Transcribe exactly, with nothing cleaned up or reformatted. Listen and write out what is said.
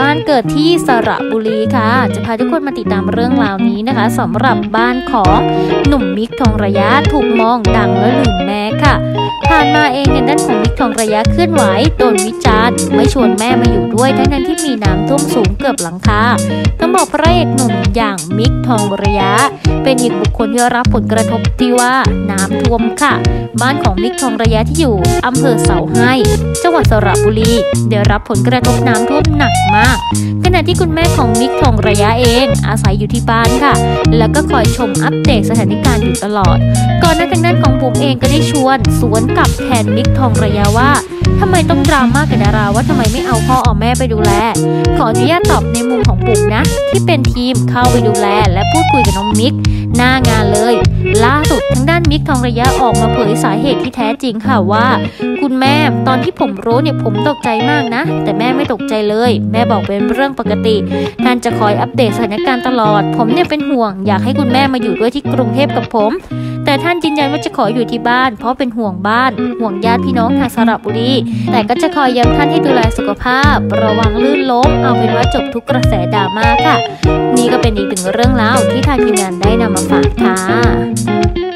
บ้านเกิดที่สระบุรีค่ะจะพาทุกคนมาติดตามเรื่องราวนี้นะคะสำหรับบ้านของหนุ่มมิกทองระยะถูกมองดังและลืมแม่ค่ะผ่านมาเองในด้านของมิกทองระยะเคลื่อนไหวโดนวิจารณ์ไม่ชวนแม่มาอยู่ด้วยทั้งนั้นที่มีน้ำท่วมสูงเกือบหลังคาต้องบอกพระเอกหนุ่มอย่างมิกทองระยะเป็นอีกบุคคลที่รับผลกระทบที่ว่าน้ำท่วมค่ะบ้านของมิกทองระยะที่อยู่อำเภอเสาให้จังหวัดสระบุรีได้รับผลกระทบน้ำท่วมหนักมากขณะที่คุณแม่ของมิกทองระยะเองอาศัยอยู่ที่บ้านค่ะแล้วก็คอยชมอัปเดตสถานการณ์อยู่ตลอดก่อนหน้าทางด้านของผมเองก็ได้ชวนสวนกับแทนมิกทองระยะว่าทำไมต้องดราม่ากับดาราว่าทำไมไม่เอาพ่อเอาแม่ไปดูแลขออนุญาตตอบในมุมของปุ๋มนะที่เป็นทีมเข้าไปดูแลและพูดคุยกับน้องมิกหน้างานเลยล่าสุดทางด้านมิกทองระยะออกมาเผยสาเหตุที่แท้จริงค่ะว่าคุณแม่ตอนที่ผมรู้เนี่ยผมตกใจมากนะแต่แม่ไม่ตกใจเลยแม่บอกเป็นเรื่องปกติท่านจะคอยอัปเดตสถานการณ์ตลอดผมเนี่ยเป็นห่วงอยากให้คุณแม่มาอยู่ด้วยที่กรุงเทพกับผมแต่ท่านยืนยันว่าจะขออยู่ที่บ้านเพราะเป็นห่วงบ้านห่วงญาติพี่น้องทางสระบุรีแต่ก็จะคอยย้ำท่านให้ดูแลสุขภาพระวังลื่นล้มเอาเป็นว่าจบทุกกระแสดราม่าค่ะนี่ก็เป็นอีกหนึ่งเรื่องราวที่ทางทีมงานได้นำมาฝากค่ะ